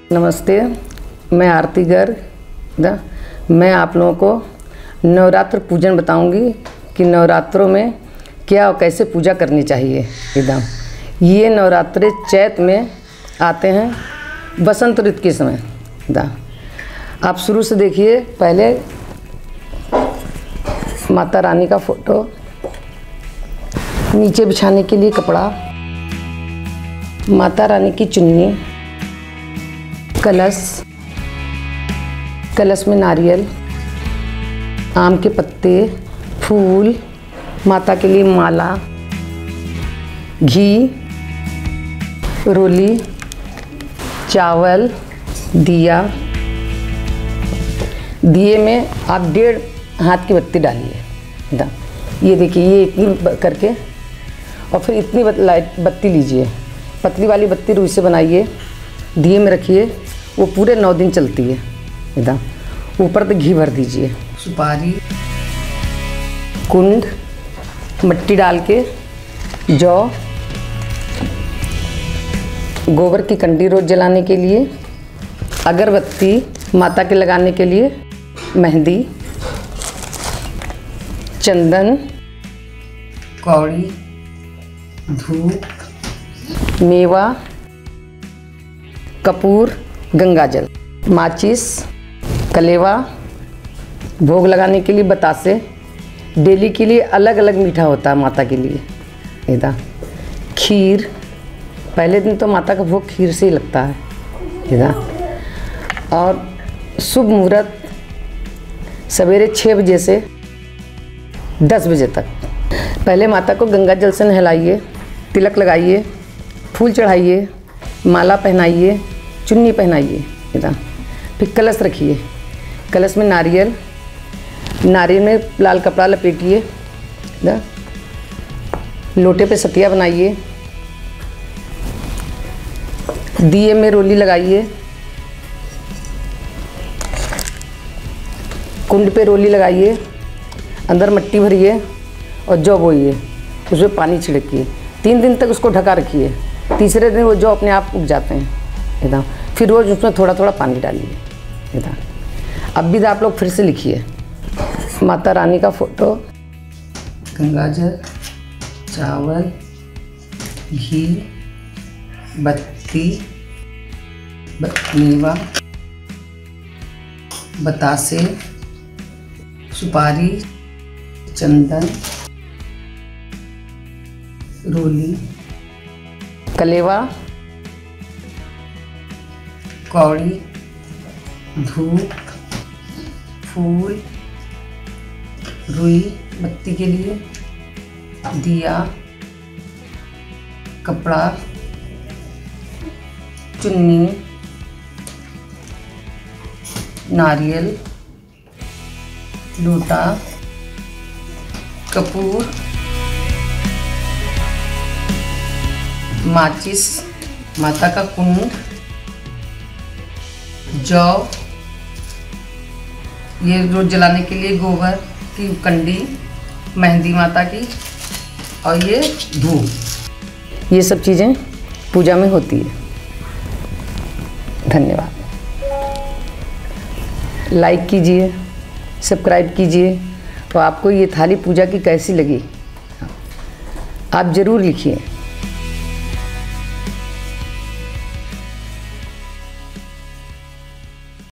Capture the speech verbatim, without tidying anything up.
नमस्ते, मैं आरती गर्ग। मैं आप लोगों को नवरात्र पूजन बताऊंगी कि नवरात्रों में क्या और कैसे पूजा करनी चाहिए। एकदम ये नवरात्रे चैत में आते हैं, बसंत ऋतु के समय। दा आप शुरू से देखिए। पहले माता रानी का फोटो, नीचे बिछाने के लिए कपड़ा, माता रानी की चुन्नी, कलश, कलश में नारियल, आम के पत्ते, फूल, माता के लिए माला, घी, रोली, चावल, दिया। दिए में आप डेढ़ हाथ की बत्ती डालिए। दा ये देखिए, ये इतनी करके और फिर इतनी लाइट बत्ती लीजिए। पतली वाली बत्ती रुई से बनाइए, दिए में रखिए, वो पूरे नौ दिन चलती है। एकदम ऊपर तक घी भर दीजिए। सुपारी, कुंड, मिट्टी डाल के, जौ, गोबर की कंडी रोज जलाने के लिए, अगरबत्ती माता के लगाने के लिए, मेहंदी, चंदन, कौड़ी, धूप, मेवा, कपूर, गंगाजल, माचिस, कलेवा, भोग लगाने के लिए बतासे। डेली के लिए अलग अलग मीठा होता है माता के लिए। इधर खीर, पहले दिन तो माता का भोग खीर से ही लगता है। इधर और शुभ मुहूर्त सवेरे छः बजे से दस बजे तक। पहले माता को गंगा जल से नहलाइए, तिलक लगाइए, फूल चढ़ाइए, माला पहनाइए, चुन्नी पहनाइए। इधर फिर कलश रखिए, कलश में नारियल, नारियल में लाल कपड़ा लपेटिए। इधर लोटे पे सतिया बनाइए, दिए में रोली लगाइए, कुंड पे रोली लगाइए, अंदर मिट्टी भरिए और जौ बोइए, उसमें पानी छिड़किए। तीन दिन तक उसको ढका रखिए। तीसरे दिन वो जौ अपने आप उग जाते हैं। एकदम फिर रोज़ उसमें थोड़ा थोड़ा पानी डालिए। एकदम अब भी आप लोग फिर से लिखिए। माता रानी का फोटो, गंगाजल, चावल, घी, बत्ती, मेवा, बतासे, सुपारी, चंदन, रोली, कलेवा, कौड़ी, धूप, फूल, रुई बत्ती के लिए, दिया, कपड़ा, चुन्नी, नारियल, लोटा, कपूर, माचिस, माता का कुंड, जौ, ये रोज जलाने के लिए गोबर की कंडी, मेहंदी माता की, और ये धूप। ये सब चीज़ें पूजा में होती है। धन्यवाद। लाइक कीजिए, सब्सक्राइब कीजिए। तो आपको ये थाली पूजा की कैसी लगी आप ज़रूर लिखिए।